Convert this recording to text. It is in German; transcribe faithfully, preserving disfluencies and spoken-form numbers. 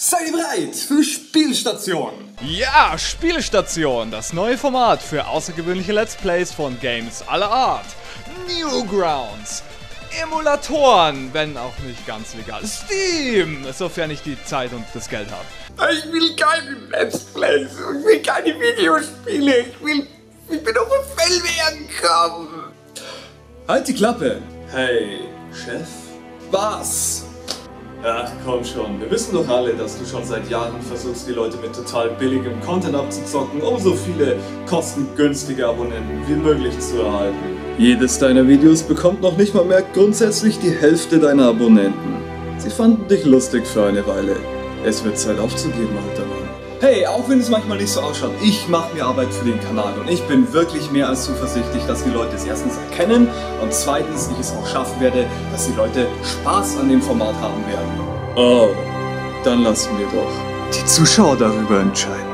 Sei bereit für Spielstation! Ja, Spielstation, das neue Format für außergewöhnliche Let's Plays von Games aller Art. Newgrounds, Emulatoren, wenn auch nicht ganz legal. Steam, sofern ich die Zeit und das Geld habe. Ich will keine Let's Plays, ich will keine Videospiele, ich will, ich will auf ein Fellwehren kommen. Halt die Klappe. Hey, Chef? Was? Ach komm schon, wir wissen doch alle, dass du schon seit Jahren versuchst, die Leute mit total billigem Content abzuzocken, um so viele kostengünstige Abonnenten wie möglich zu erhalten. Jedes deiner Videos bekommt noch nicht mal mehr grundsätzlich die Hälfte deiner Abonnenten. Sie fanden dich lustig für eine Weile. Es wird Zeit aufzugeben, alter Mann. Hey, auch wenn es manchmal nicht so ausschaut, ich mache mir Arbeit für den Kanal und ich bin wirklich mehr als zuversichtlich, dass die Leute es erstens erkennen und zweitens ich es auch schaffen werde, dass die Leute Spaß an dem Format haben werden. Oh, dann lassen wir doch die Zuschauer darüber entscheiden.